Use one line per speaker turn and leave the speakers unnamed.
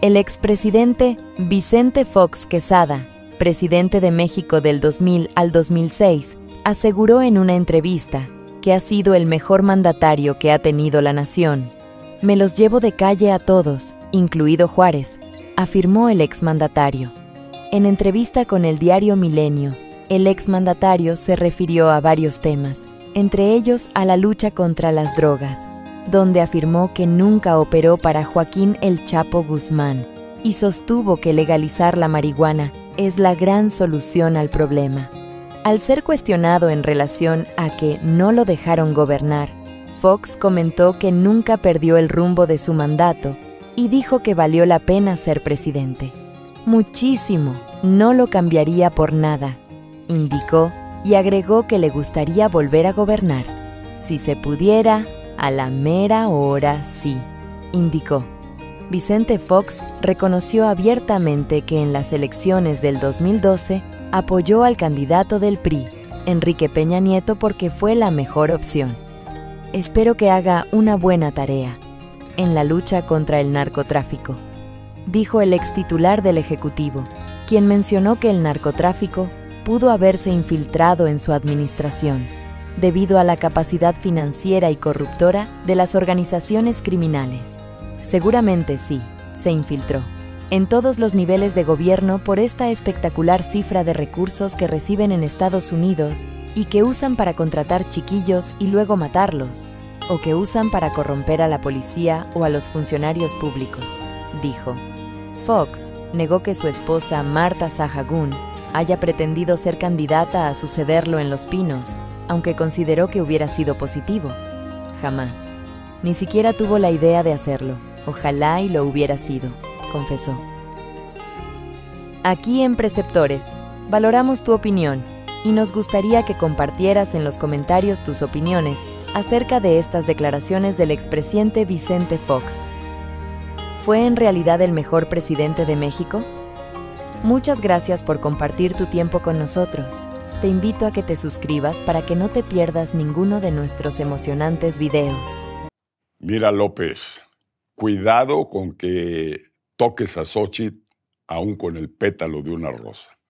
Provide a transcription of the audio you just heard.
El expresidente Vicente Fox Quesada, presidente de México del 2000 al 2006, aseguró en una entrevista que ha sido el mejor mandatario que ha tenido la nación. Me los llevo de calle a todos, incluido Juárez, afirmó el exmandatario. En entrevista con el diario Milenio, el exmandatario se refirió a varios temas, entre ellos a la lucha contra las drogas, donde afirmó que nunca operó para Joaquín El Chapo Guzmán y sostuvo que legalizar la marihuana es la gran solución al problema. Al ser cuestionado en relación a que no lo dejaron gobernar, Fox comentó que nunca perdió el rumbo de su mandato y dijo que valió la pena ser presidente. Muchísimo, no lo cambiaría por nada, indicó y agregó que le gustaría volver a gobernar. Si se pudiera, a la mera hora sí, indicó. Vicente Fox reconoció abiertamente que en las elecciones del 2012 apoyó al candidato del PRI, Enrique Peña Nieto, porque fue la mejor opción. Espero que haga una buena tarea en la lucha contra el narcotráfico, dijo el extitular del Ejecutivo, quien mencionó que el narcotráfico pudo haberse infiltrado en su administración, debido a la capacidad financiera y corruptora de las organizaciones criminales. Seguramente sí, se infiltró en todos los niveles de gobierno por esta espectacular cifra de recursos que reciben en Estados Unidos y que usan para contratar chiquillos y luego matarlos, o que usan para corromper a la policía o a los funcionarios públicos, dijo. Fox negó que su esposa Marta Sahagún haya pretendido ser candidata a sucederlo en Los Pinos, aunque consideró que hubiera sido positivo. Jamás. Ni siquiera tuvo la idea de hacerlo. Ojalá y lo hubiera sido, confesó. Aquí en Preceptores, valoramos tu opinión y nos gustaría que compartieras en los comentarios tus opiniones acerca de estas declaraciones del expresidente Vicente Fox. ¿Fue en realidad el mejor presidente de México? Muchas gracias por compartir tu tiempo con nosotros. Te invito a que te suscribas para que no te pierdas ninguno de nuestros emocionantes videos.
Mira, López, cuidado con que toques a Xóchitl aún con el pétalo de una rosa.